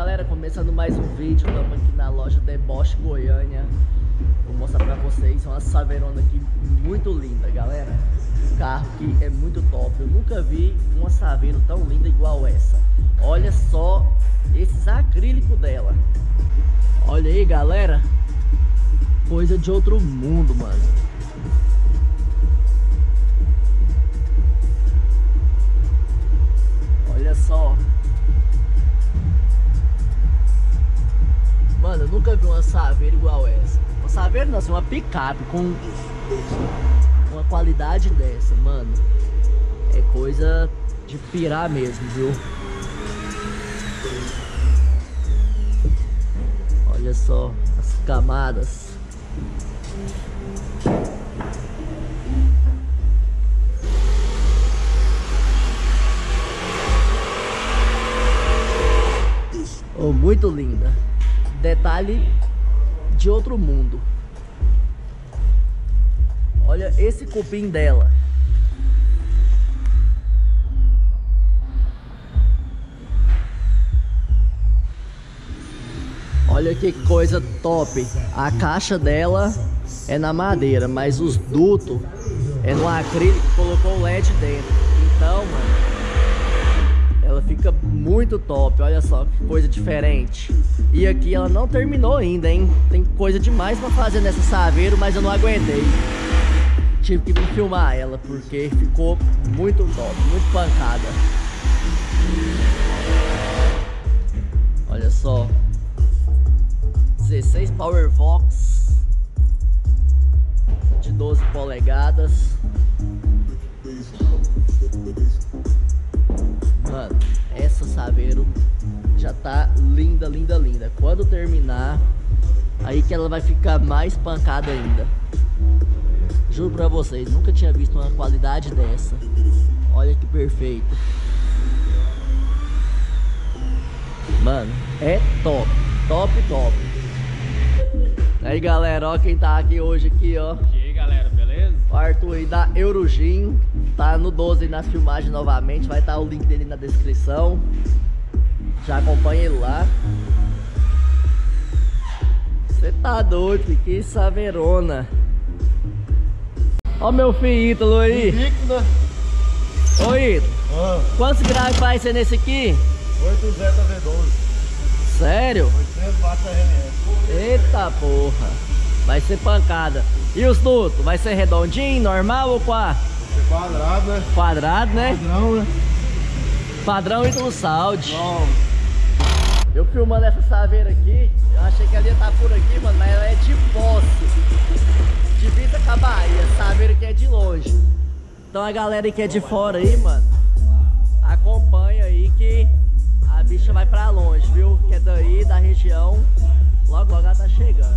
galera, começando mais um vídeo. Estamos aqui na loja Deboche Goiânia. Vou mostrar pra vocês uma Saveirona aqui muito linda, galera. O carro aqui é muito top. Eu nunca vi uma Saveiro tão linda igual essa. Olha só esses acrílicos dela. Olha aí, galera. Coisa de outro mundo, mano. Olha só. Mano, eu nunca vi uma Saveiro igual essa. Uma Saveiro não, assim, uma picape com uma qualidade dessa, mano. É coisa de pirar mesmo, viu? Olha só as camadas. Oh, muito linda. Detalhe de outro mundo. Olha esse cupim dela. Olha que coisa top. A caixa dela é na madeira, mas os dutos é no acrílico, colocou o LED dentro. Então, mano, ela fica muito top. Olha só que coisa diferente. E aqui ela não terminou ainda, hein? Tem coisa demais pra fazer nessa Saveiro, mas eu não aguentei. Tive que vir filmar ela, porque ficou muito top, muito pancada. Olha só. 16 Power Vox de 12 polegadas. Mano, essa Saveiro já tá linda, linda, linda. Quando terminar, aí que ela vai ficar mais pancada ainda. Juro pra vocês, nunca tinha visto uma qualidade dessa. Olha que perfeito. Mano, é top, top, top. Aí, galera, ó quem tá aqui hoje aqui, ó. E aí, galera, beleza? O Arthur aí da Eurogym. Tá no 12 nas filmagens novamente. Vai estar o link dele na descrição. Já acompanha ele lá. Você tá doido, que Saveirona. Ó meu filho Ítalo aí. Líquida. Ô Ítalo, quantos graus vai ser nesse aqui? 8 Zeta V12. Sério? 800 watts RMS. Eita porra. Vai ser pancada. E os dutos? Vai ser redondinho, normal ou qual? Vai ser quadrado, né? Quadrado, né? Padrão, né? Padrão Ítalo Saúde. Não. Eu filmando essa Saveiro aqui, eu achei que ela ia estar por aqui, mano, mas ela é de Poço. Divisa com a Bahia, Saveiro que é de longe. Então a galera que é de fora aí, mano, acompanha aí que a bicha vai pra longe, viu? Que é daí, da região. Logo, logo ela tá chegando.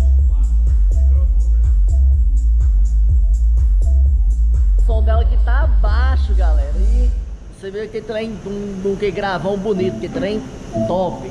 O som dela que tá baixo, galera. E você vê que trem que gravão bonito, que trem top.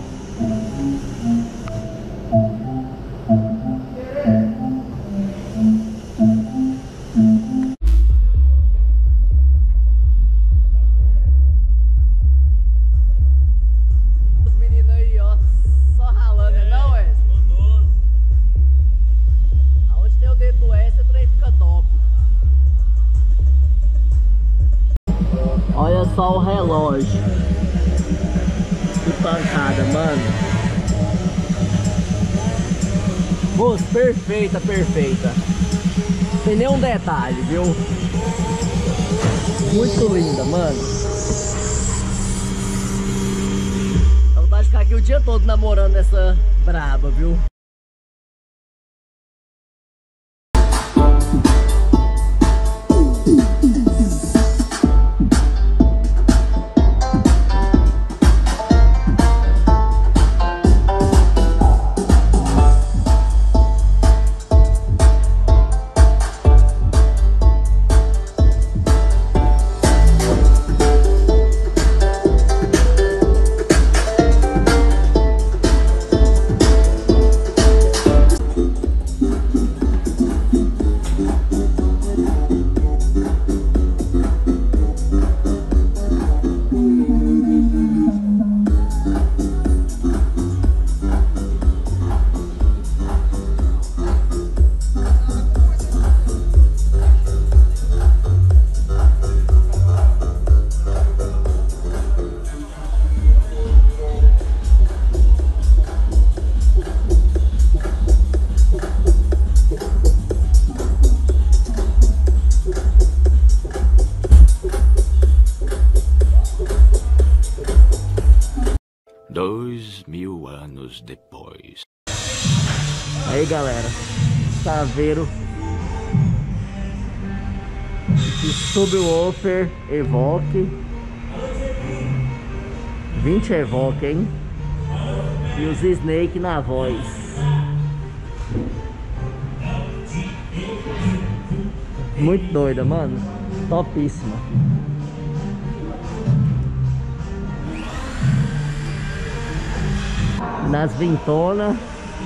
Olha só o relógio. Que pancada, mano. Moço, perfeita, perfeita. Tem nenhum detalhe, viu? Muito linda, mano. Eu vou ficar aqui o dia todo namorando essa braba, viu? 2000 anos depois. Aí galera, Saveiro de Subwoofer Evoque 20 Evoque, hein? E os Snake na voz. Muito doida, mano. Topíssima. Nas vintonas.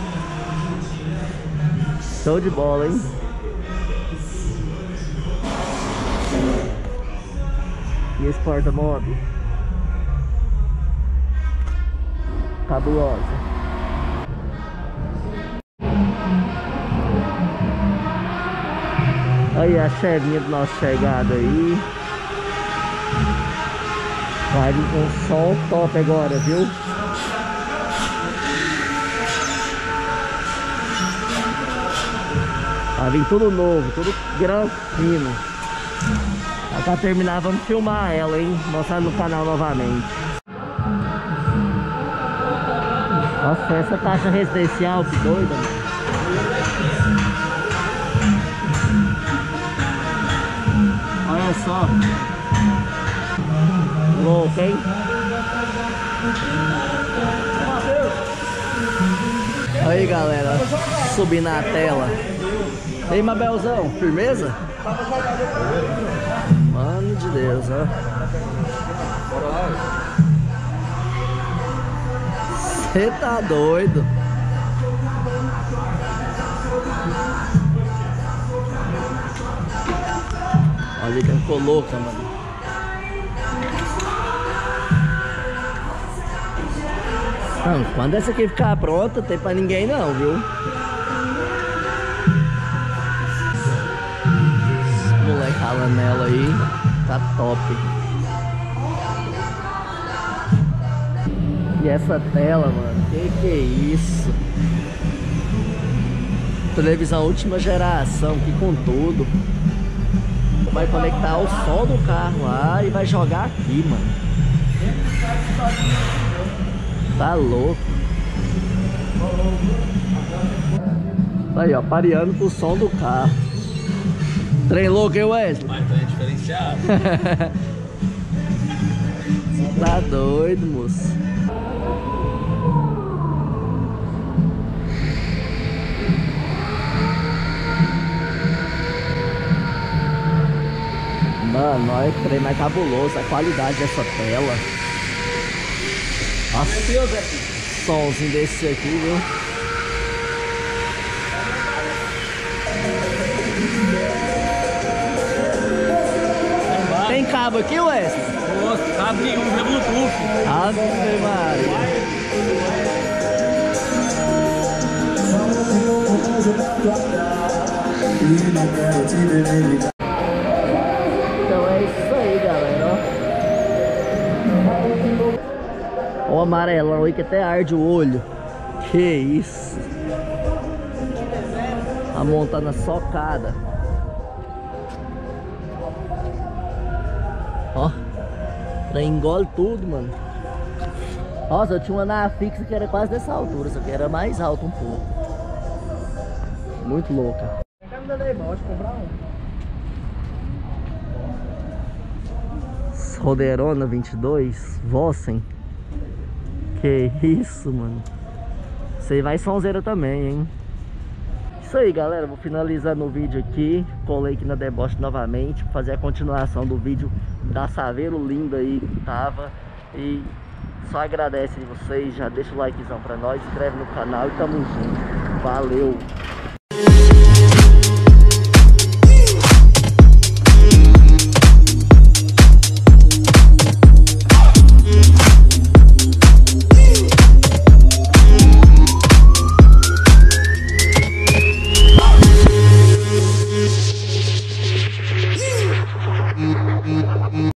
Show de bola, hein? E esse porta-mob? Cabulosa. Aí a chevinha do nosso chegado aí. Vai vir com som top agora, viu? Vai vir tudo novo, tudo grão fino. Pra terminar, vamos filmar ela, hein? Mostrar no canal novamente. Nossa, essa caixa residencial, que doida, mano. Olha só. Louco, hein? Aí, galera, subir na tela. E aí, Mabelzão, firmeza? Mano de Deus, ó. Você tá doido? Olha que ficou louca, mano. Não, quando essa aqui ficar pronta, tem pra ninguém não, viu? Moleque ralando nela aí, tá top. E essa tela, mano, que é isso? Televisão última geração, aqui com tudo. Vai conectar o som do carro lá e vai jogar aqui, mano. Tá louco. Aí, ó, pareando com o som do carro. Trem louco, hein, Wesley? Mas trem diferenciado. Tá doido, moço. Mano, olha que trem mais cabuloso, a qualidade dessa tela. Nossa, somzinho desse aqui, viu? Tem cabo aqui, Wesley? Nossa, cabo nenhum, é Bluetooth. Ave Maria. Então é isso aí, galera, ó. O amarelão aí que até arde o olho. Que isso. A montana socada. Ó. Engole tudo, mano. Nossa, eu tinha uma na fixa que era quase dessa altura, só que era mais alto um pouco. Muito louca. Roderona 22 Vossen. Que isso, mano. Isso aí vai sonzeira também, hein. Isso aí, galera, vou finalizando o vídeo aqui. Colei aqui na deboche novamente pra fazer a continuação do vídeo da Saveiro linda aí que tava. E só agradece vocês, já deixa o likezão pra nós, inscreve no canal e tamo junto. Valeu!